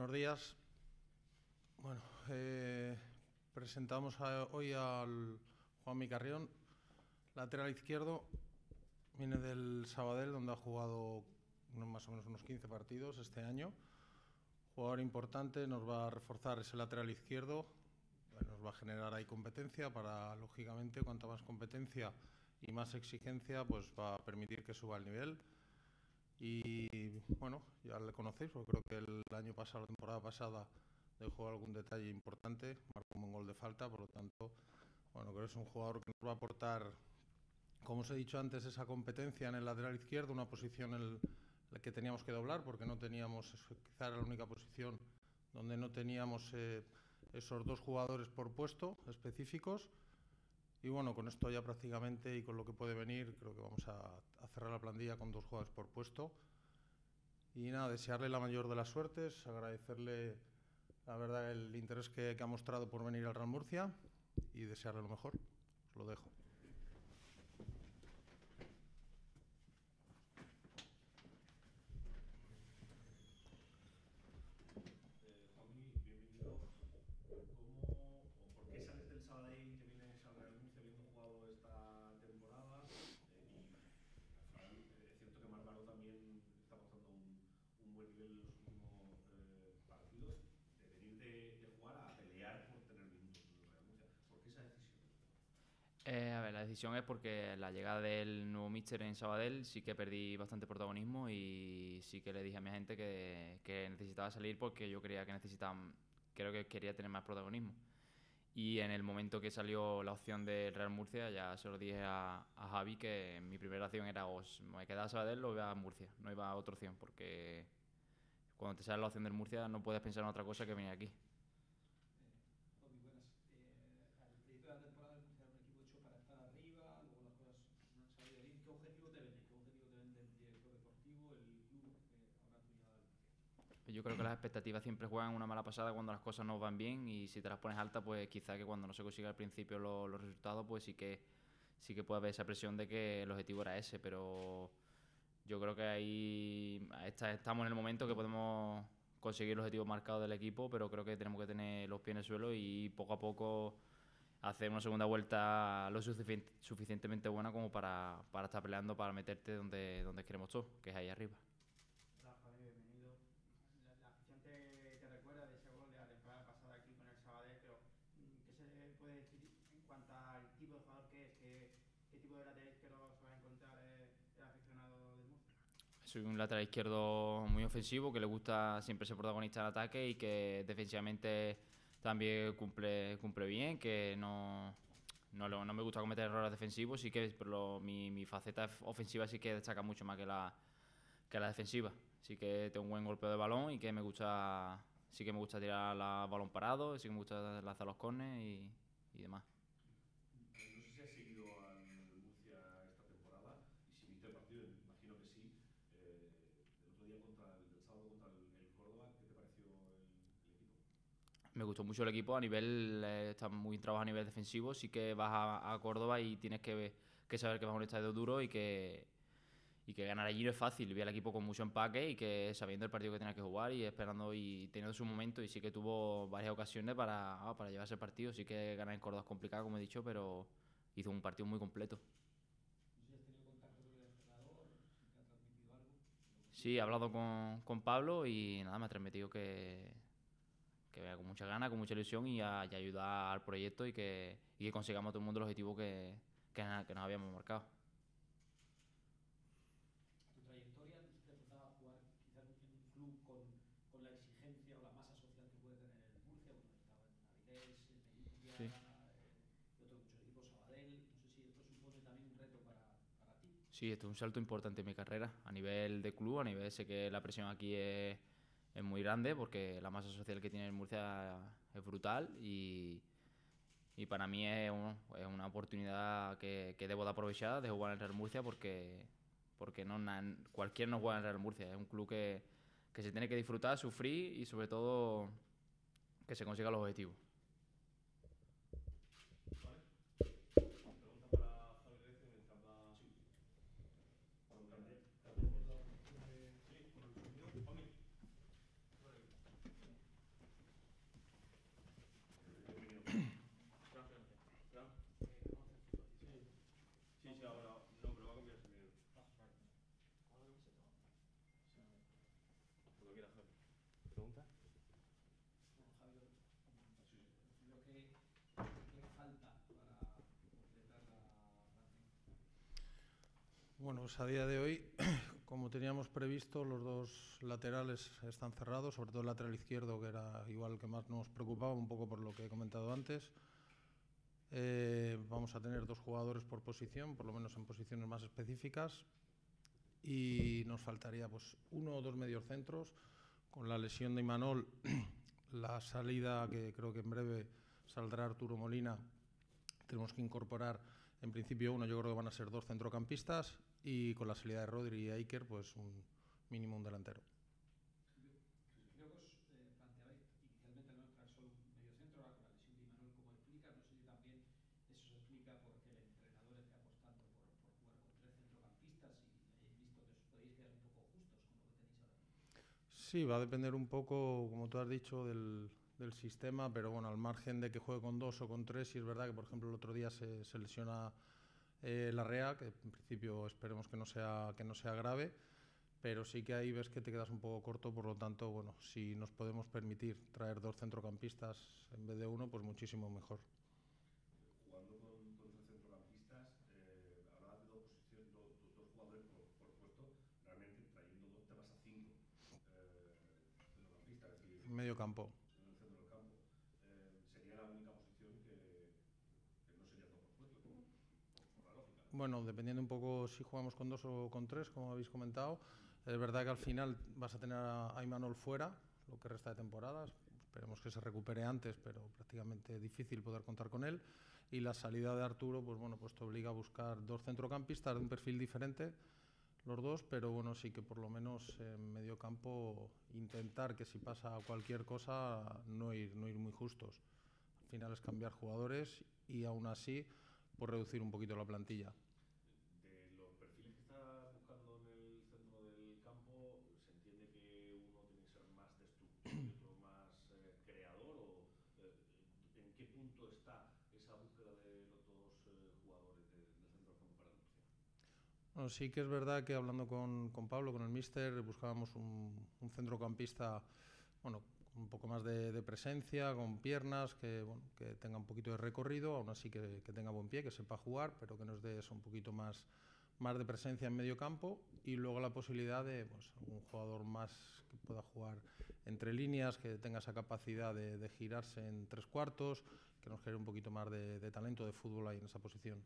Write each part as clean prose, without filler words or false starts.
Buenos días. Bueno, presentamos hoy al Juanmi Carrión, lateral izquierdo. Viene del Sabadell, donde ha jugado más o menos unos 15 partidos este año. Jugador importante, nos va a reforzar ese lateral izquierdo, nos va a generar ahí competencia para, lógicamente, cuanta más competencia y más exigencia, pues va a permitir que suba el nivel. Y bueno, ya le conocéis, porque creo que el año pasado, la temporada pasada, dejó algún detalle importante, marcó un gol de falta, por lo tanto, bueno, creo que es un jugador que nos va a aportar, como os he dicho antes, esa competencia en el lateral izquierdo, una posición en la que teníamos que doblar, porque no teníamos, quizá era la única posición donde no teníamos esos dos jugadores por puesto específicos. Y bueno, con esto ya prácticamente y con lo que puede venir, creo que vamos a cerrar la plantilla con dos jugadores por puesto. Y nada, desearle la mayor de las suertes, agradecerle, la verdad, el interés que ha mostrado por venir al Real Murcia y desearle lo mejor. Os lo dejo. Juanmi, bienvenido. ¿Cómo o por qué sales del Sabadell y te vienes al Real Murcia habiendo jugado esta temporada? Y al final es cierto que Marc Baró también está mostrando un buen nivel en los últimos partidos. De venir de jugar a pelear por tener minutos en el Real Murcia. ¿Por qué esa decisión? A ver, la decisión es porque la llegada del nuevo míster en Sabadell sí que perdí bastante protagonismo y sí que le dije a mi gente que necesitaba salir porque yo creía que necesitaban, creo que quería tener más protagonismo. Y en el momento que salió la opción del Real Murcia ya se lo dije a Javi que mi primera opción era o me quedaba a Sabadell o iba a Murcia, no iba a otra opción porque cuando te sale la opción del Murcia no puedes pensar en otra cosa que venir aquí. Muy buenas. Al principio de la temporada el Murcia era un equipo hecho para estar arriba, luego las cosas no han salido bien. ¿Qué objetivo te vende? ¿Qué objetivo te vende el director deportivo, el club ahora tu llegada al Murcia? Yo creo que las expectativas siempre juegan una mala pasada cuando las cosas no van bien y si te las pones altas, pues quizá que cuando no se consiga al principio los resultados, pues sí que puede haber esa presión de que el objetivo era ese, pero yo creo que ahí estamos en el momento que podemos conseguir el objetivo marcado del equipo, pero creo que tenemos que tener los pies en el suelo y poco a poco hacer una segunda vuelta lo suficientemente buena como para estar peleando, para meterte donde queremos todos, que es ahí arriba. Hola Javi, bienvenido. La afición te recuerda de ese gol de la temporada pasada aquí con el Sabadell, pero ¿qué se puede decir en cuanto al tipo de jugador que es? ¿Qué tipo de lateral izquierdo se va a encontrar el aficionado del Murcia? Soy un lateral izquierdo muy ofensivo, que le gusta siempre ser protagonista en ataque y que defensivamente también cumple bien, que no me gusta cometer errores defensivos, sí que pero mi faceta ofensiva sí que destaca mucho más que la defensiva. Sí que tengo un buen golpeo de balón y que sí que me gusta tirar el balón parado, sí que me gusta lanzar los córneres y demás. No sé si has seguido al Murcia esta temporada y si viste el partido, imagino que sí. Del otro día del sábado contra el Córdoba, ¿qué te pareció el equipo? Me gustó mucho el equipo a nivel, está muy trabajado a nivel defensivo, sí que vas a Córdoba y tienes que saber que vas a un estadio duro y que ganar allí no es fácil. Vi al equipo con mucho empaque y que sabiendo el partido que tenía que jugar y esperando y teniendo su momento y sí que tuvo varias ocasiones para llevarse el partido. Sí que ganar en Córdoba es complicado, como he dicho, pero hizo un partido muy completo. No sé si has tenido contacto con el entrenador, si te ha transmitido algo del Sí, he objetivo. hablado con Pablo y nada, me ha transmitido que vea con mucha ganas, con mucha ilusión y ayudar al proyecto y que consigamos todo el mundo el objetivo que nos habíamos marcado. Tu trayectoria no se te cruzaba jugar quizás en un club con la exigencia o la masa social que puede tener el Murcia. Bueno, estaba en Avilés, en Melilla Sí. y otros muchos equipos, Sabadell. No sé si esto supone también un reto para ti. Sí, esto es un salto importante en mi carrera. A nivel de club, a nivel sé que la presión aquí es muy grande porque la masa social que tiene el Murcia es brutal y para mí es una oportunidad que debo de aprovechar de jugar en el Real Murcia porque cualquiera no juega en el Real Murcia. Es un club que se tiene que disfrutar, sufrir y sobre todo que se consiga los objetivos. ¿Vale? Pregunta para Javi Reyes, me encanta. Sí. Cuando cambiamos la posición de. Sí, con el sonido. Juanmi. Por aquí. Bueno, pues a día de hoy, como teníamos previsto, los dos laterales están cerrados, sobre todo el lateral izquierdo, que era igual el que más nos preocupaba, un poco por lo que he comentado antes. Vamos a tener 2 jugadores por posición, por lo menos en posiciones más específicas, y nos faltaría pues 1 o 2 mediocentros. Con la lesión de Imanol, la salida, que creo que en breve saldrá Arturo Molina, tenemos que incorporar en principio uno, yo creo que van a ser 2 centrocampistas, y con la salida de Rodri y Iker, pues un mínimo un delantero. Creo que os planteabais inicialmente al menos traer solo un mediocentro, ahora con la lesión de Imanol, ¿cómo explicas? No sé si también eso se explica porque el entrenador esté apostando por jugar con 3 centrocampistas y hayáis visto que os podéis quedar un poco justos con lo que tenéis ahora mismo. Sí, va a depender un poco, como tú has dicho, del sistema, pero bueno, al margen de que juegue con 2 o con 3, sí es verdad que, por ejemplo, el otro día se lesiona Larrea, que en principio esperemos que no sea grave, pero sí que ahí ves que te quedas un poco corto, por lo tanto, bueno, si nos podemos permitir traer 2 centrocampistas en vez de 1, pues muchísimo mejor. Jugando con esos centrocampistas, hablabas de 2 posiciones, 2 jugadores por puesto, realmente trayendo 2 te vas a 5 centrocampistas, es decir, Medio campo. en el centro del campo. Sería la única posición que no sería 2 por puesto, por la lógica, ¿no? Bueno, dependiendo un poco si jugamos con 2 o con 3, como habéis comentado. Es verdad que al final vas a tener a Imanol fuera, lo que resta de temporadas. Esperemos que se recupere antes, pero prácticamente difícil poder contar con él. Y la salida de Arturo, pues bueno, pues te obliga a buscar 2 centrocampistas de un perfil diferente, los 2, pero bueno, sí que por lo menos en medio campo intentar que si pasa cualquier cosa no ir muy justos. Al final es cambiar jugadores y aún así pues reducir un poquito la plantilla. De los perfiles que estás buscando en el centro del campo, ¿se entiende que uno tiene que ser más destructor y otro más creador? ¿O en qué punto está esa búsqueda de los 2 jugadores del centro del campo para el Murcia? Bueno, sí que es verdad que hablando con Pablo, con el míster, buscábamos un centrocampista, bueno, con un poco más de presencia, con piernas, bueno, que tenga un poquito de recorrido, aún así que tenga buen pie, que sepa jugar, pero que nos dé eso un poquito más de presencia en medio campo, y luego la posibilidad de pues, un jugador más que pueda jugar entre líneas, que tenga esa capacidad de girarse en 3/4, que nos genere un poquito más de talento de fútbol ahí en esa posición.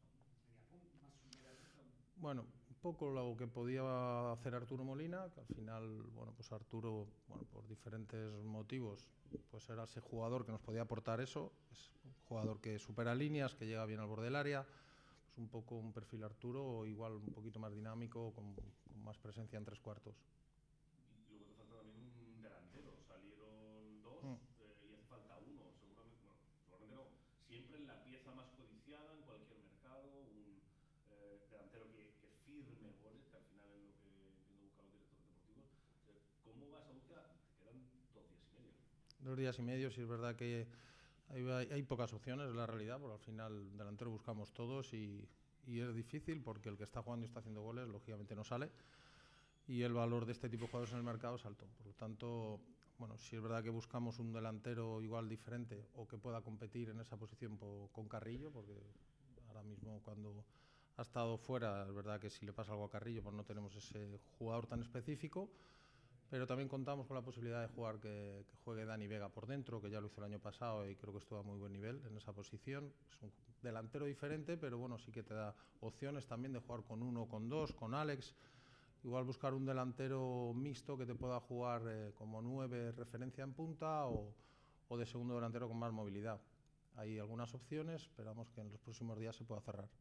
Bueno, un poco lo que podía hacer Arturo Molina, que al final, bueno, pues Arturo, bueno, por diferentes motivos, pues era ese jugador que nos podía aportar eso. Es un jugador que supera líneas, que llega bien al borde del área. Pues un poco un perfil Arturo, o igual un poquito más dinámico, con más presencia en 3/4. Y luego te falta también un delantero. Salieron 2 y hace falta uno. Seguramente, bueno, seguramente no. Siempre en la pieza más codiciada en cualquier mercado, un delantero que firme goles, que al final es lo que entiendo buscar los directores deportivos. ¿Cómo va esa búsqueda? Te quedan 2 días y medio. 2 días y medio, sí es verdad que hay pocas opciones, es la realidad, porque al final delantero buscamos todos y es difícil porque el que está jugando y está haciendo goles, lógicamente no sale. Y el valor de este tipo de jugadores en el mercado es alto. Por lo tanto, bueno, si es verdad que buscamos un delantero igual diferente o que pueda competir en esa posición con Carrillo, porque ahora mismo cuando ha estado fuera, es verdad que si le pasa algo a Carrillo, pues no tenemos ese jugador tan específico, pero también contamos con la posibilidad de que juegue Dani Vega por dentro, que ya lo hizo el año pasado y creo que estuvo a muy buen nivel en esa posición. Es un delantero diferente, pero bueno, sí que te da opciones también de jugar con 1 o con 2, con Alex. Igual buscar un delantero mixto que te pueda jugar como 9, referencia en punta, o de segundo delantero con más movilidad. Hay algunas opciones, esperamos que en los próximos días se pueda cerrar.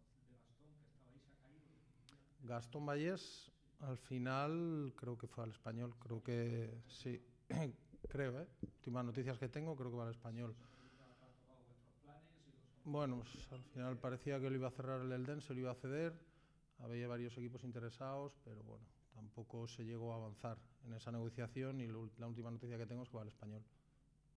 Gastón Vallés, al final creo que fue al Español, creo que sí, creo, últimas noticias que tengo, creo que va al Español. Bueno, pues al final parecía que lo iba a cerrar el Elden, se lo iba a ceder. Había varios equipos interesados, pero bueno, tampoco se llegó a avanzar en esa negociación, y la última noticia que tengo es que va al Español.